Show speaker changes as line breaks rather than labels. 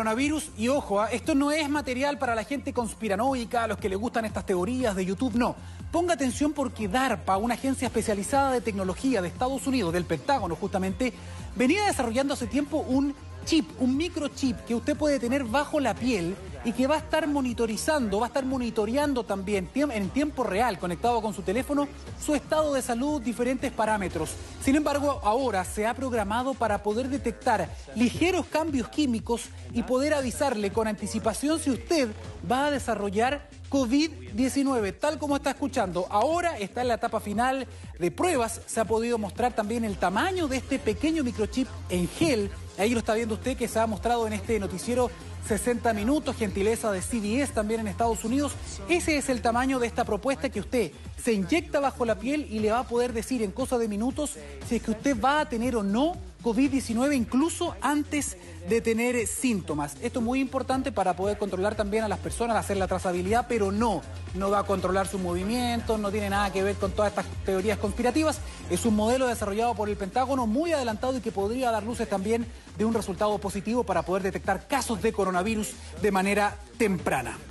Coronavirus, y ojo, esto no es material para la gente conspiranoica, a los que les gustan estas teorías de YouTube, no. Ponga atención porque DARPA, una agencia especializada de tecnología de Estados Unidos, del Pentágono justamente, venía desarrollando hace tiempo un chip, un microchip que usted puede tener bajo la piel y que va a estar monitoreando también en tiempo real, conectado con su teléfono, su estado de salud, diferentes parámetros. Sin embargo, ahora se ha programado para poder detectar ligeros cambios químicos y poder avisarle con anticipación si usted va a desarrollar COVID-19, tal como está escuchando. Ahora está en la etapa final de pruebas. Se ha podido mostrar también el tamaño de este pequeño microchip en gel. Ahí lo está viendo usted, que se ha mostrado en este noticiero 60 minutos, gentileza de CBS también en Estados Unidos. Ese es el tamaño de esta propuesta que usted se inyecta bajo la piel y le va a poder decir en cosa de minutos si es que usted va a tener o no COVID-19, incluso antes de tener síntomas. Esto es muy importante para poder controlar también a las personas, hacer la trazabilidad, pero no va a controlar sus movimientos, no tiene nada que ver con todas estas teorías conspirativas. Es un modelo desarrollado por el Pentágono muy adelantado y que podría dar luces también de un resultado positivo para poder detectar casos de coronavirus de manera temprana.